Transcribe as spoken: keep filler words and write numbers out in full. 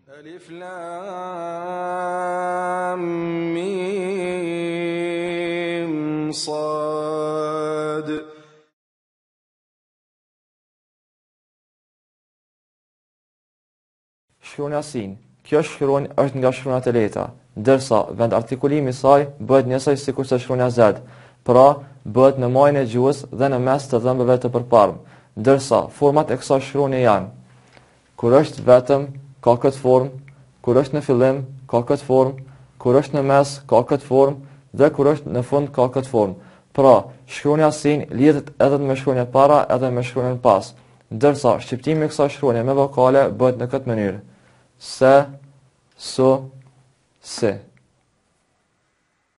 Alif Lam Mim Sad. Shkronja sin. Kjo shkronjë është nga shkronjat e lehta, ndërsa vend artikulimi i saj bëhet njësoj sikur se shkronja Z, pra bëhet në majën e gjuhës dhe në mes të dhëmbëve të përparme, ndërsa format e kësaj shkronje janë: kur është vetëm ka këtë formë, kur është në fillim ka këtë formë, kur është në mes ka këtë formë dhe kur është në fund ka këtë formë. Pra, shkronja sin lidhet edhe me shkronjën para edhe me shkronjën pas, ndërsa shqiptimi i kësaj shkronje me vokale bëhet në këtë mënyrë: se, su, se.